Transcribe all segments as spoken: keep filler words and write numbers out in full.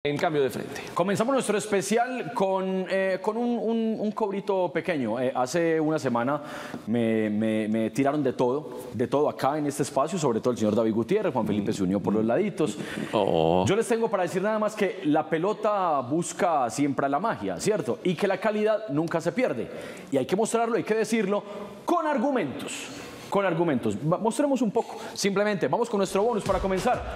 En cambio de frente. Comenzamos nuestro especial con, eh, con un, un, un cobrito pequeño. Eh, hace una semana me, me, me tiraron de todo, de todo acá en este espacio, sobre todo el señor David Gutiérrez. Juan Felipe se unió por los laditos. Oh. Yo les tengo para decir nada más que la pelota busca siempre la magia, ¿cierto? Y que la calidad nunca se pierde. Y hay que mostrarlo, hay que decirlo con argumentos. Con argumentos. Va, mostremos un poco. Simplemente, vamos con nuestro bonus para comenzar.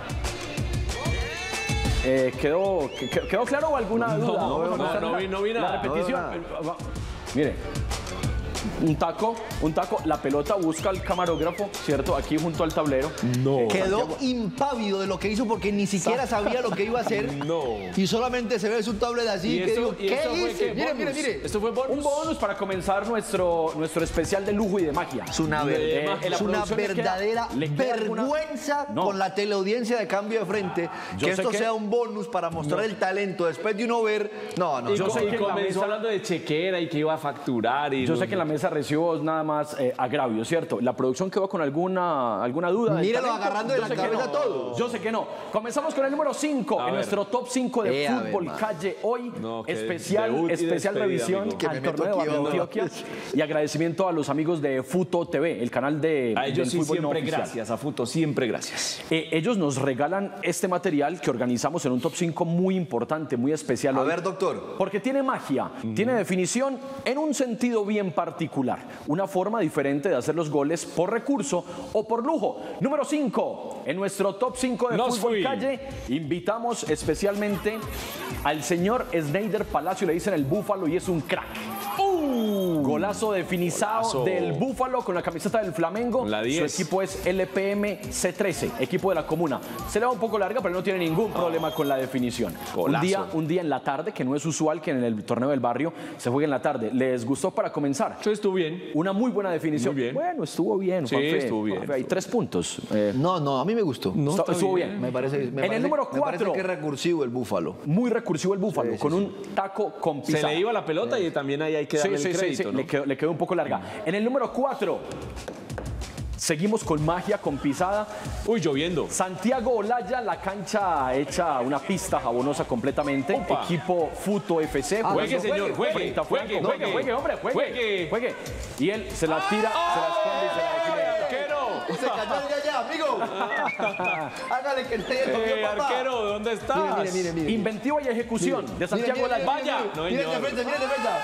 Eh, ¿quedó, ¿Quedó claro o alguna duda? No, no, no, no vi, no vi nada. La repetición. No, mire, un taco, un taco, la pelota busca al camarógrafo, ¿cierto? Aquí junto al tablero. No. Quedó Santiago impávido de lo que hizo porque ni siquiera sabía lo que iba a hacer. No. Y solamente se ve su tablet así. ¿Y que esto, digo, y ¿qué esto fue hice? qué? Mire, ¿Bonus? mire, mire. ¿Esto fue bonus? Un bonus para comenzar nuestro, nuestro especial de lujo y de magia. Es una, ver- Eh, eh, en la es una producción le queda- verdadera le queda alguna- vergüenza No. con la teleaudiencia de Cambio de Frente. Yo que sé esto que- sea un bonus para mostrar No. el talento después de uno ver. No, no. Y, Yo co- sé y que en la comenzó mesa- hablando de chequera y que iba a facturar. Y Yo no- sé que en la mesa recibo nada más eh, agravio, ¿cierto? La producción quedó con alguna, alguna duda. del Míralo talento. agarrando de Yo la sé que cabeza no. todo. Yo sé que no. Comenzamos con el número cinco A en ver. nuestro top cinco de Eh, a ver, fútbol man. calle hoy. No, qué especial debut y especial despedida, revisión amigo. Que me al meto torneo de aquí, Barrio ¿no? Antioquia. Y agradecimiento a los amigos de Futo T V, el canal de, A ellos del sí fútbol no siempre oficial. gracias, a Futo siempre gracias. Eh, ellos nos regalan este material que organizamos en un top cinco muy importante, muy especial. A hoy. ver, doctor. Porque tiene magia, tiene definición en un sentido bien particular. Una forma diferente de hacer los goles por recurso o por lujo. Número cinco, en nuestro top cinco de Nos fútbol fui. calle, invitamos especialmente al señor Sneider Palacio, le dicen el Búfalo y es un crack. Uh, golazo definizado Golazo. del Búfalo con la camiseta del Flamengo. Con la Su diez. equipo es L P M C trece, equipo de la comuna. Se le va un poco larga, pero no tiene ningún problema con la definición. Un Golazo. día, un día en la tarde, que no es usual que en el torneo del barrio se juegue en la tarde. ¿Les gustó para comenzar? Eso estuvo bien. Una muy buena definición. Muy bien. Bueno, estuvo bien. Sí, Juanfe. estuvo bien, Juanfe, hay estuvo tres puntos. Eh, No, no, a mí me gustó. No, estuvo está estuvo bien. bien. Me parece, me En parece- el número me parece cuatro. que es recursivo el Búfalo. Muy recursivo el Búfalo, Sí, sí, con sí. un taco con Se pisada. le iba la pelota y también ahí hay que darle Sí, el sí, crédito, sí, sí. ¿no? Le, quedó, le quedó un poco larga. En el número cuatro, seguimos con magia, con pisada. Uy, lloviendo. Santiago Olaya, la cancha hecha una pista jabonosa completamente. Opa. Equipo Futo F C. Ah, juegue, señor, juegue, frente a Franco. juegue, juegue, juegue. juegue, hombre, juegue, Juegue. juegue. Y él se la tira, se la esconde y se la define. ¡Arquero! Se cayó ya, ya, amigo. Hágale que nadie Eh, toque, papá. arquero, ¿dónde estás? Mire, mire, mire, mire. Inventiva y ejecución de Santiago Mire, mire, Olaya. mire, Vaya. mire, No, mire señor. de frente, mire de frente.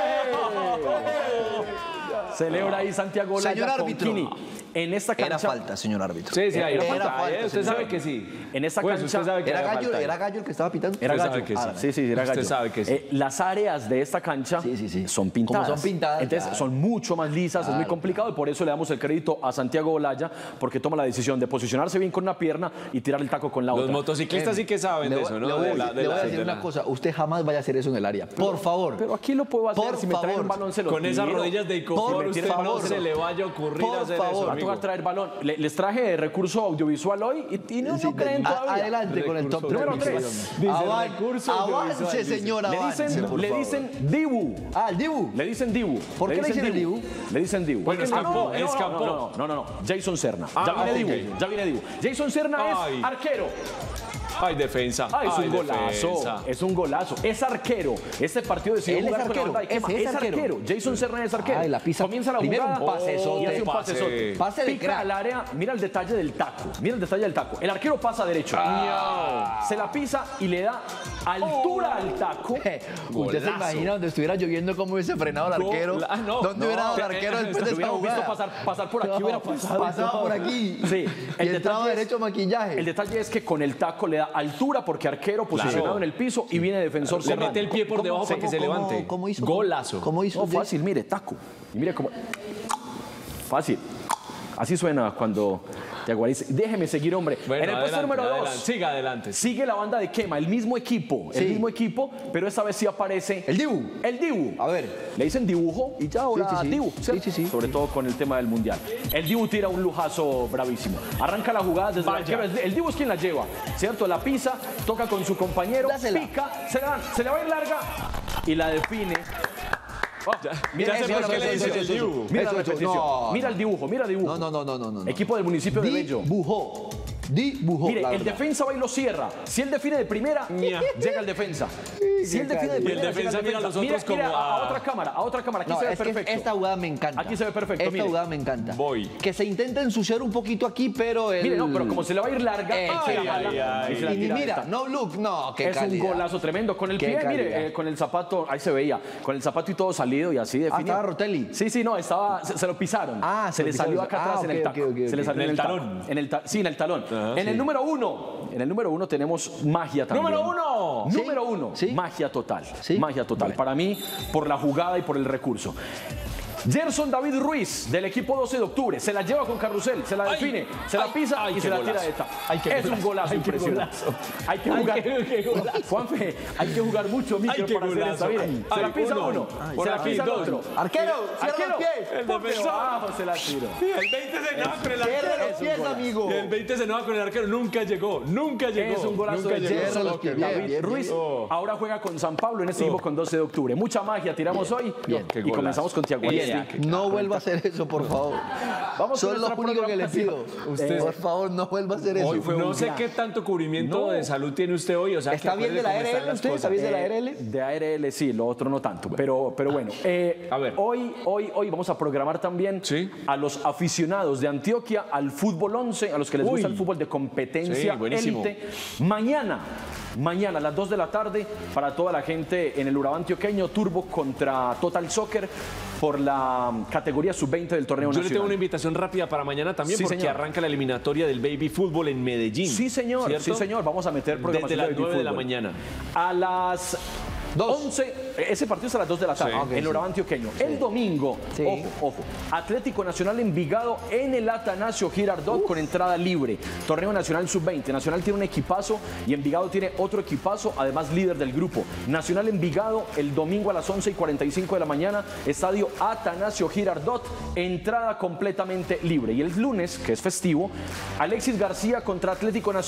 Celebra ahí Santiago Olaya Señor con árbitro. Kini. En esta cancha. Era falta, señor árbitro. Sí, sí, ahí Era era falta. falta, eh, Usted señor. sabe que sí. En esta Pues, cancha- usted sabe que Era había gallo, falta ahí. era gallo el que estaba pitando. Era Usted gallo. sabe que sí. Ah, sí, sí, era Usted gallo. sabe que sí. Eh, las áreas de esta cancha Sí, sí, sí. son pintadas. Como son pintadas, Entonces claro. son mucho más lisas, es muy Claro, complicado y por eso le damos el crédito a Santiago Olaya porque toma la decisión de posicionarse bien con una pierna y tirar el taco con la Los otra. motociclistas sí que saben Le de voy- eso, le ¿no? voy a De la- decir- de le voy la- a decir de una la- cosa. Usted jamás vaya a hacer eso en el área. Por favor. Pero aquí lo puedo hacer, Por si me traen favor. un balón se lo Con esas tiro. rodillas de Si icopor, me usted tiran no balón, se le vaya a ocurrir Por hacer favor. eso, va a amigo. tocar traer balón. Le- les traje recurso audiovisual hoy y, y no, Sí, no creen a- todavía. Adelante con el top Recurso tres. Número tres. Dice Avan- recurso avance, audiovisual, dice. señor, Le avance, dicen, por le favor. dicen Dibu. Ah, el Dibu. Le dicen Dibu. ¿Por qué le dicen el Dibu? Le dicen Dibu. Bueno, Porque- escapó, no, no, no, escapó. No, no, no, no, no. Jason Serna. Ah, ya viene ok. Dibu. Ya viene Dibu. Jason Serna Ay. es arquero. Ay, defensa. Ah, es Ay, un golazo. defensa. Es un golazo. Es arquero. Este partido decidió Él es jugar con la arquero, banda de quema. ese es Es arquero. arquero. Jason Serna es arquero. Ay, la pisa. Comienza la Primero jugada un pasezote. y hace un Pase. pasezote. Pase de Pica crack. al área. Mira el detalle del taco. Mira el detalle del taco. El arquero pasa derecho. Se la pisa y le da altura al taco. Eh, ¿Usted se Golazo. imagina donde estuviera lloviendo cómo hubiese frenado el arquero? Gola- ah, no. ¿Dónde No. hubiera dado el Eh, arquero eh, después Lo de esa hubiéramos visto jugada? pasar, pasar por aquí, hubiera pasado. Pasaba por aquí. Sí. Y El entraba detalle es- derecho a maquillaje. El detalle es que con el taco le da altura porque arquero posicionado en el piso y viene defensor Le cerrado. mete el pie por debajo para que se ¿Cómo- levante. ¿Cómo hizo? Golazo. ¿Cómo hizo? No, fácil, mire, taco. Y mire cómo. Fácil. Así suena cuando te aguarice. Déjeme seguir, hombre. Bueno, en el puesto adelante, número adelante. dos. Siga adelante. Sigue la banda de quema, el mismo equipo, el Sí. mismo equipo, pero esta vez sí aparece El Dibu. El Dibu. A ver. Le dicen dibujo y ya ahora Sí, sí, sí. Dibu, ¿cierto? Sí, sí, sí. Sobre todo con el tema del mundial. El Dibu tira un lujazo bravísimo. Arranca la jugada desde la izquierda. El Dibu es quien la lleva, ¿cierto? La pisa, toca con su compañero, Dásela. pica, se la, se la va a ir larga y la define. Oh, mira, Ya sé ese- por qué ese- le ese- dicen ese- el Dibu. Mira Eso, la eso, repetición. no. Mira el dibujo, mira el dibujo. No, no, no, no, no, no. Equipo del municipio de Bello. Dibujó. Dibujó, Mire, la el verdad. defensa va y lo cierra. Si él define de primera, Ña. llega el defensa. Si él define de Y el primera, llega defensa mira a los Mira, otros mira, como a, a a- otra cámara, a otra cámara. Aquí No, se ve es que perfecto. esta jugada me encanta. Aquí se ve perfecto, Esta mire. jugada me encanta. Voy. Que se intenta ensuciar un poquito aquí, pero el... Mire, no, pero como se le va a ir larga, Eh, se ay, la jala ay, ay. y se la Y tira mira, esta. no look, no, qué Es calidad. un golazo tremendo. Con el Qué pie, calidad. mire, eh, con el zapato, ahí se veía, con el zapato y todo salido y así definido. estaba Rotelli. Sí, sí, no, estaba, se, se lo pisaron. Ah, se se le lo salió pisaron. acá atrás Ah, en el ok, taco. ok, ok, Se le ok. salió En en el el taco. talón. En el ta- sí, en el talón. Ajá, en sí. el número uno, en el número uno tenemos magia también. ¡Número uno! Sí, Número uno, sí. magia total. Sí. Magia total. Bueno. Para mí, por la jugada y por el recurso. Gerson David Ruiz, del equipo doce de octubre, se la lleva con carrusel, se la Ay, define, se la ay, pisa ay, y qué se la tira golazo. de esta. Ay, qué es un golazo, golazo ay, qué impresionante. golazo. Hay que Ay, jugar. qué- qué golazo. Juanfe, hay que jugar mucho, Miquel, Ay, qué para hacer golazo. esta. Mire, Ay, se la ay, pisa uno. uno, Ay, se por la aquí, pisa el dos. otro. Arquero, cierra Arquero, los pies. El por defensor. debajo se la tiro. El veinte se enoja con el Cierra arquero. los pies, amigo. Y el veinte se enoja con el arquero. Nunca llegó, nunca llegó. Es un golazo nunca de llegó. Cierra los pies, bien, David bien, Ruiz. bien. Oh. Ahora juega con San Pablo en este equipo con doce de octubre. Mucha magia tiramos hoy bien. Qué y golazo. comenzamos con Tiago Bien. Aristick. No vuelva a hacer eso, por favor. Vamos Son con lo nuestra único que le pido. programación. Usted, por favor, no vuelva a hacer eso. Hoy fue No un sé gran- qué tanto cubrimiento No. de salud tiene usted hoy. O sea, ¿Está que bien de la acuerde cómo A R L están las usted? ¿Está cosas. bien de la Eh, A R L? De A R L sí, lo otro no tanto. Pero, pero bueno, eh, A ver. Hoy, hoy, hoy vamos a programar también Sí. a los aficionados de Antioquia al fútbol once, a los que les Uy. gusta el fútbol de competencia Sí, buenísimo. élite. Mañana, mañana a las dos de la tarde, para toda la gente en el Urabá antioqueño, Turbo contra Total Soccer por la categoría sub veinte del torneo Yo le nacional. tengo una invitación rápida para mañana también Sí, porque señor. arranca la eliminatoria del baby fútbol en Medellín. Sí, señor, ¿cierto? sí, señor. Vamos a meter programación Desde las de baby nueve de la fútbol. mañana. A las once, ese partido es a las dos de la tarde, Sí. en el Urabá antioqueño. El domingo, Sí. ojo, ojo, Atlético Nacional Envigado en el Atanasio Girardot con entrada libre. Torneo Nacional sub veinte. Nacional tiene un equipazo y Envigado tiene otro equipazo, además líder del grupo. Nacional Envigado el domingo a las once y cuarenta y cinco de la mañana, estadio Atanasio Girardot, entrada completamente libre. Y el lunes, que es festivo, Alexis García contra Atlético Nacional.